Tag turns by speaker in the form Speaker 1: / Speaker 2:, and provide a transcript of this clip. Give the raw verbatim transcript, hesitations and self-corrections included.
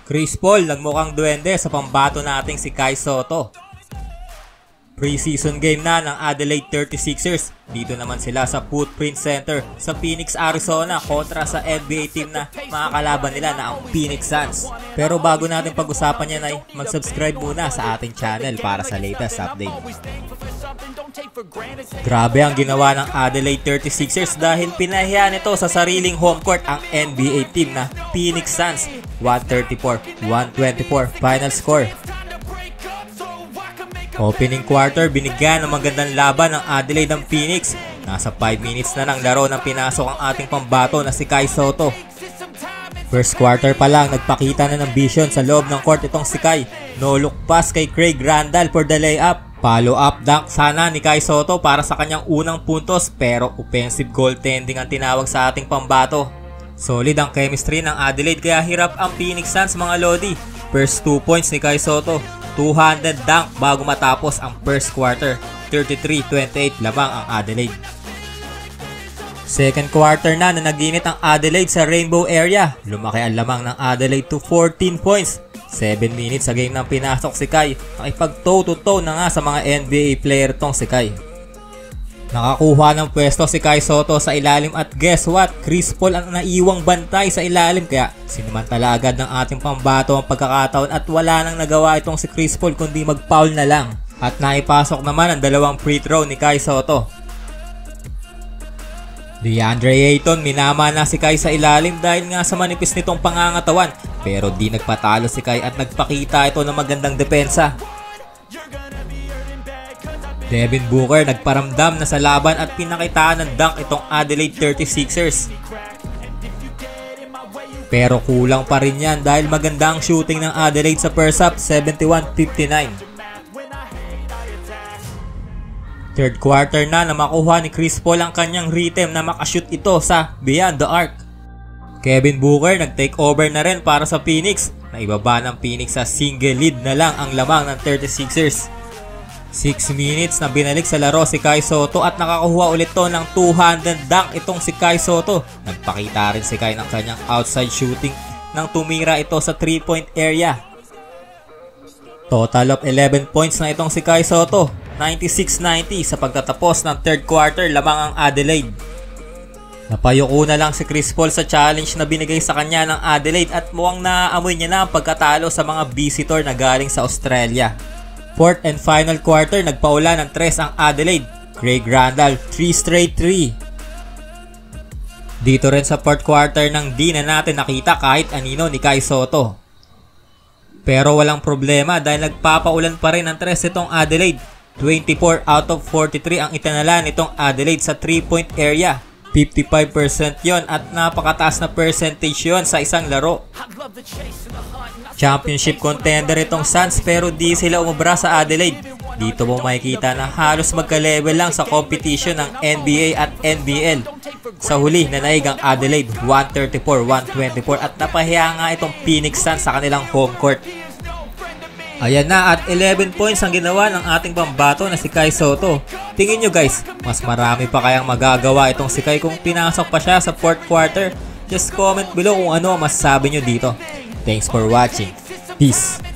Speaker 1: Chris Paul nagmukhang duwende sa pambato nating si Kai Sotto. Preseason game na ng Adelaide thirty-sixers. Dito naman sila sa Footprint Center sa Phoenix, Arizona kontra sa N B A team na makakalaban nila na ang Phoenix Suns. Pero bago natin pag-usapan yan ay mag-subscribe muna sa ating channel para sa latest update. Grabe ang ginawa ng Adelaide thirty-sixers dahil pinahiya nito sa sariling home court ang N B A team na Phoenix Suns. one thirty-four one twenty-four final score. Opening quarter, binigyan ng magandang laban ng Adelaide ng Phoenix. Nasa five minutes na ng laro nang pinasok ang ating pambato na si Kai Sotto. First quarter pa lang, nagpakita na ng vision sa loob ng court itong si Kai. No look pass kay Craig Randall for the layup. Follow up dunk sana ni Kai Sotto para sa kanyang unang puntos, pero offensive goaltending ang tinawag sa ating pambato. Solid ang chemistry ng Adelaide kaya hirap ang Phoenix Suns mga lodi. First two points ni Kai Sotto. two hundred dunk bago matapos ang first quarter. thirty-three twenty-eight lamang ang Adelaide. Second quarter na na naginit ang Adelaide sa Rainbow area. Lumaki ang lamang ng Adelaide to fourteen points. seven minutes sa game nang pinasok si Kai. Nakipag toe to toe na nga sa mga N B A player tong si Kai. Nakakuha ng pwesto si Kai Sotto sa ilalim at guess what? Chris Paul ang naiwang bantay sa ilalim kaya sinimantala agad ng ating pambato ang pagkakataon at wala nang nagawa itong si Chris Paul kundi mag-foul na lang. At naipasok naman ang dalawang free throw ni Kai Sotto. DeAndre Ayton minama na si Kai sa ilalim dahil nga sa manipis nitong pangangatawan pero di nagpatalo si Kai at nagpakita ito ng magandang depensa. Devin Booker nagparamdam na sa laban at pinakitaan ng dunk itong Adelaide thirty-sixers. Pero kulang pa rin yan dahil maganda ang shooting ng Adelaide sa first half, seventy-one fifty-nine. Third quarter na na makuha ni Chris Paul ang kanyang rhythm na makashoot ito sa beyond the arc. Kevin Booker nag-take over na rin para sa Phoenix. Naibaba ng Phoenix sa single lead na lang ang lamang ng thirty-sixers. six minutes na binalik sa laro si Kai Sotto at nakakuha ulit to ng two hundred dunk itong si Kai Sotto. Nagpakita rin si Kai ng kanyang outside shooting nang tumira ito sa three point area. Total of eleven points na itong si Kai Sotto, ninety-six ninety sa pagtatapos ng third quarter lamang ang Adelaide. Napayuko na lang si Chris Paul sa challenge na binigay sa kanya ng Adelaide at mukhang naaamoy niya na ang pagkatalo sa mga visitor na galing sa Australia. Fourth and final quarter, nagpaula ng tres ang Adelaide. Craig Randall, three straight three. Dito rin sa fourth quarter nang di na natin nakita kahit anino ni Kai Sotto. Pero walang problema dahil nagpapaulan pa rin ng tres itong Adelaide. twenty-four out of forty-three ang itinala nitong Adelaide sa three point area. fifty-five percent yon at napakataas na percentage yon sa isang laro. Championship contender itong Suns pero di sila umubra sa Adelaide. Dito mo makikita na halos magka-level lang sa competition ng N B A at N B L. Sa huli nanaig ang Adelaide one thirty-four one twenty-four at napahiya nga itong Phoenix Suns sa kanilang home court. Ayan na at eleven points ang ginawa ng ating pambato na si Kai Sotto. Tingin nyo guys, mas marami pa kayang magagawa itong si Kai kung pinasok pa siya sa fourth quarter? Just comment below kung ano ang masasabi nyo dito. Thanks for watching. Peace!